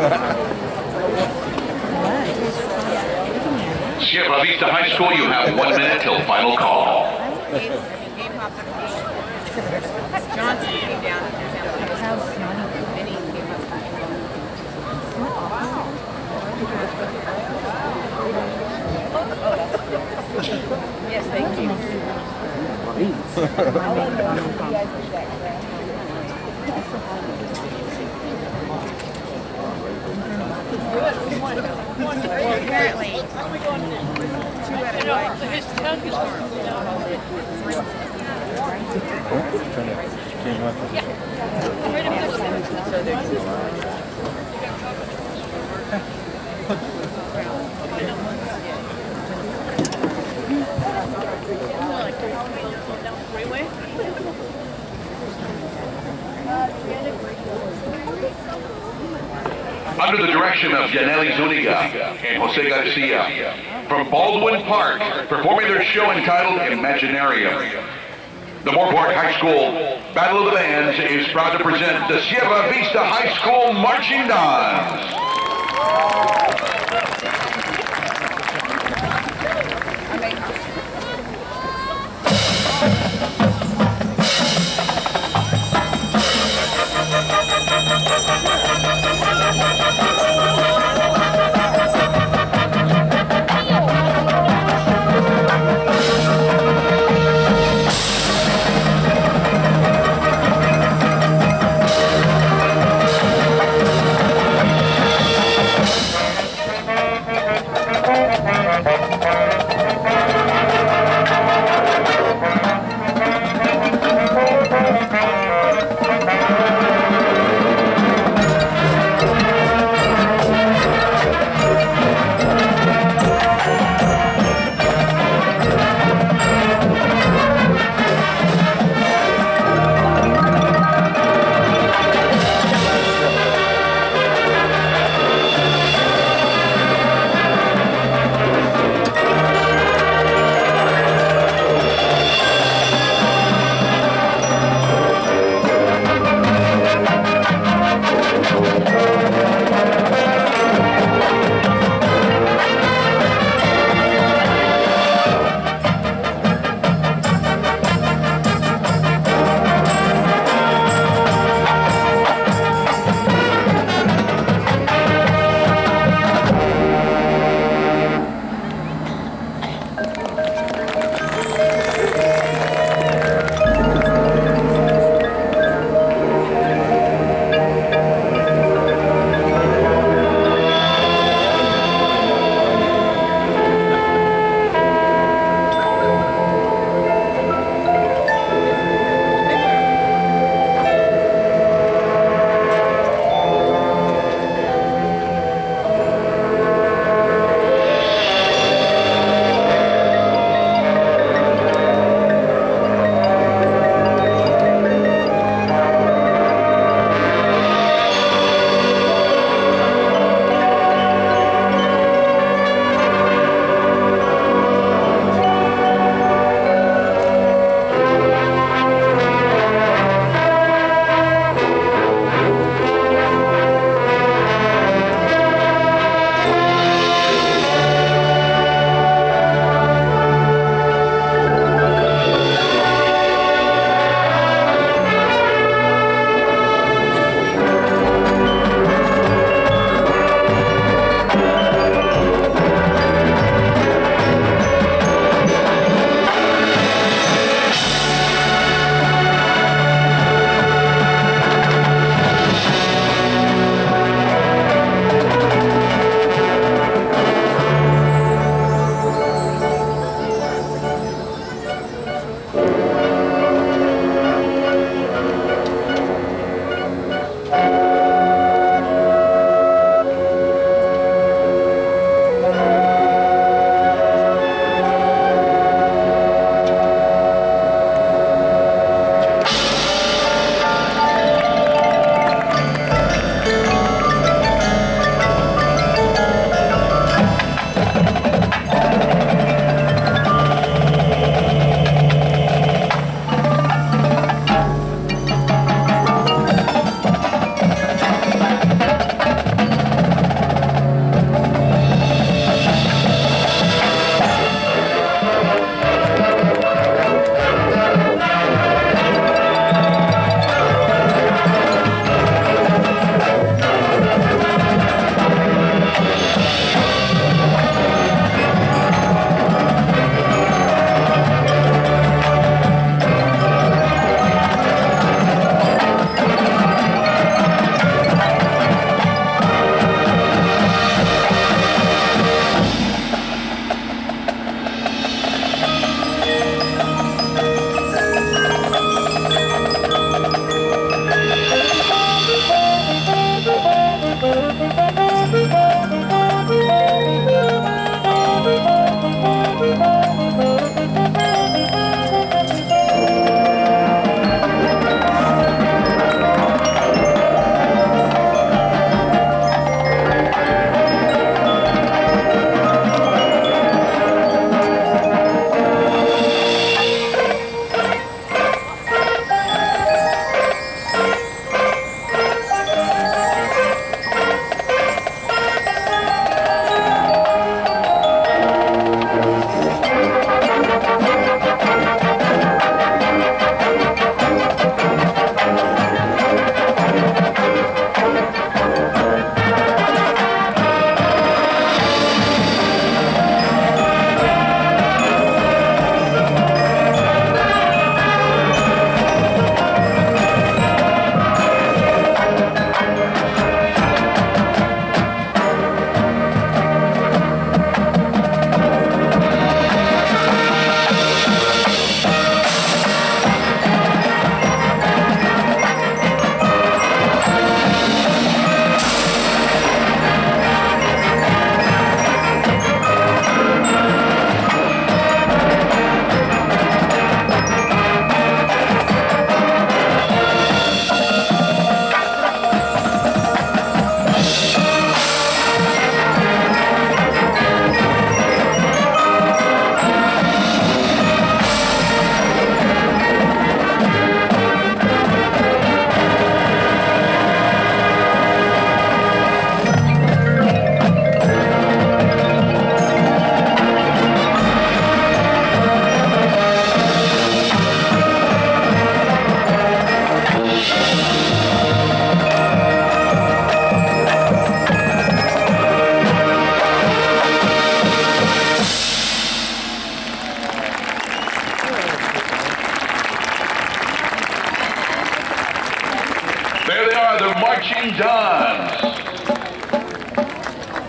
Sierra Vista High School, you have 1 minute till final call. Johnson came down and Vinny came up. Yes, thank you. Well, apparently, 2 out of 5. Under the direction of Yaneli Zuniga and Jose Garcia, from Baldwin Park, performing their show entitled Imaginarium. The Moorpark High School Battle of the Bands is proud to present the Sierra Vista High School Marching Dance.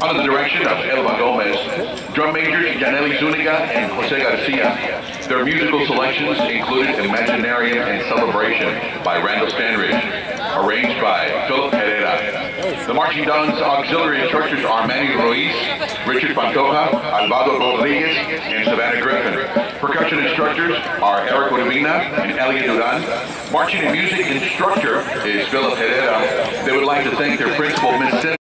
Under the direction of Elba Gomez, drum majors Janely Zuniga and Jose Garcia. Their musical selections included Imaginarium and Celebration by Randall Standridge, arranged by Philip Herrera. The Marching Dons auxiliary instructors are Manny Ruiz, Richard Pantoja, Alvaro Rodriguez, and Savannah Griffin. Percussion instructors are Eric Urbina and Elia Duran. Marching and music instructor is Philip Herrera. They would like to thank their principal, Ms.